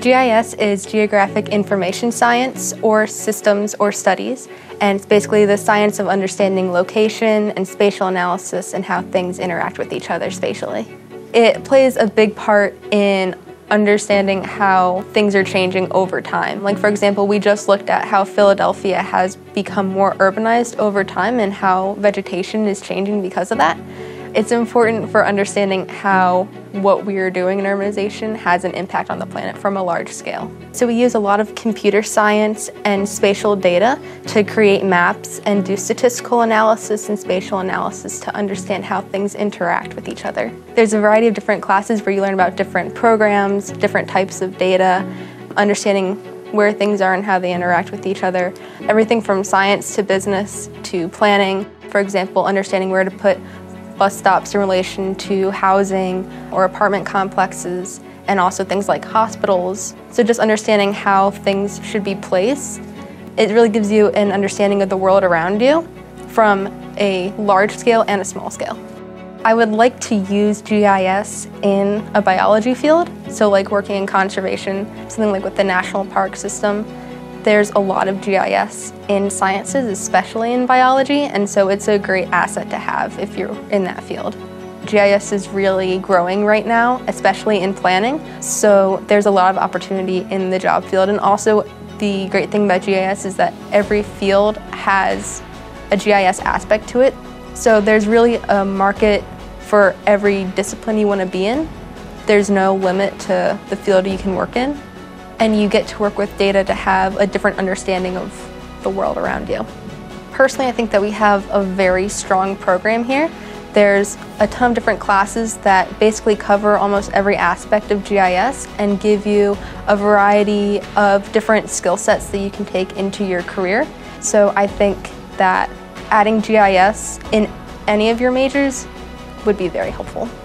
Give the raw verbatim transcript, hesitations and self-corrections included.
G I S is Geographic Information Science, or Systems or Studies, and it's basically the science of understanding location and spatial analysis and how things interact with each other spatially. It plays a big part in understanding how things are changing over time. Like, for example, we just looked at how Philadelphia has become more urbanized over time and how vegetation is changing because of that. It's important for understanding how what we are doing in urbanization has an impact on the planet from a large scale. So we use a lot of computer science and spatial data to create maps and do statistical analysis and spatial analysis to understand how things interact with each other. There's a variety of different classes where you learn about different programs, different types of data, understanding where things are and how they interact with each other. Everything from science to business to planning. For example, understanding where to put bus stops in relation to housing or apartment complexes, and also things like hospitals. So just understanding how things should be placed, it really gives you an understanding of the world around you from a large scale and a small scale. I would like to use G I S in a biology field, so like working in conservation, something like with the national park system. There's a lot of G I S in sciences, especially in biology, and so it's a great asset to have if you're in that field. G I S is really growing right now, especially in planning, so there's a lot of opportunity in the job field. And also the great thing about G I S is that every field has a G I S aspect to it, so there's really a market for every discipline you want to be in. There's no limit to the field you can work in. And you get to work with data to have a different understanding of the world around you. Personally, I think that we have a very strong program here. There's a ton of different classes that basically cover almost every aspect of G I S and give you a variety of different skill sets that you can take into your career. So I think that adding G I S in any of your majors would be very helpful.